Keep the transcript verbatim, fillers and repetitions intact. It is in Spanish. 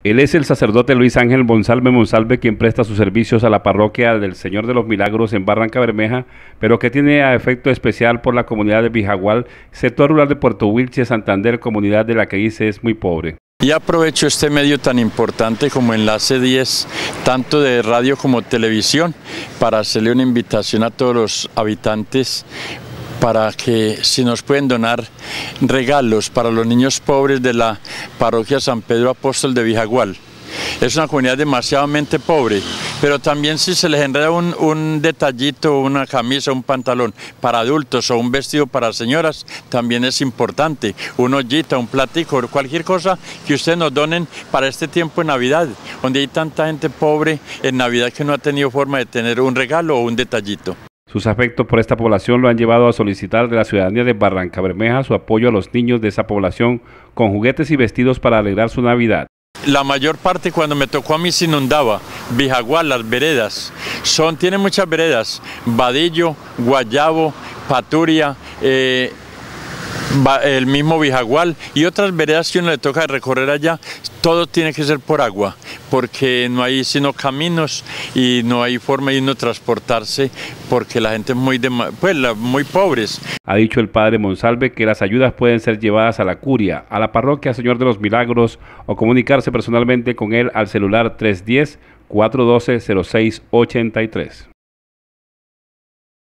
Él es el sacerdote Luis Ángel Monsalve Monsalve, quien presta sus servicios a la parroquia del Señor de los Milagros en Barrancabermeja, pero que tiene a efecto especial por la comunidad de Vijagual, sector rural de Puerto Wilches, Santander, comunidad de la que dice es muy pobre. Y aprovecho este medio tan importante como Enlace diez, tanto de radio como televisión, para hacerle una invitación a todos los habitantes para que si nos pueden donar regalos para los niños pobres de la parroquia San Pedro Apóstol de Vijagual. Es una comunidad demasiadamente pobre, pero también si se les enreda un, un detallito, una camisa, un pantalón para adultos o un vestido para señoras, también es importante. Una ollita, un platico, cualquier cosa que ustedes nos donen para este tiempo de Navidad, donde hay tanta gente pobre en Navidad que no ha tenido forma de tener un regalo o un detallito. Sus afectos por esta población lo han llevado a solicitar de la ciudadanía de Barrancabermeja su apoyo a los niños de esa población con juguetes y vestidos para alegrar su Navidad. La mayor parte cuando me tocó a mí se inundaba. Vijagual, las veredas, son, tiene muchas veredas, Vadillo, Guayabo, Paturia, eh, el mismo Vijagual y otras veredas que uno le toca recorrer allá. Todo tiene que ser por agua, porque no hay sino caminos y no hay forma de uno transportarse, porque la gente es muy, de, pues, la, muy pobres. Ha dicho el padre Monsalve que las ayudas pueden ser llevadas a la curia, a la parroquia Señor de los Milagros o comunicarse personalmente con él al celular tres uno cero, cuatro uno dos, cero seis ocho tres.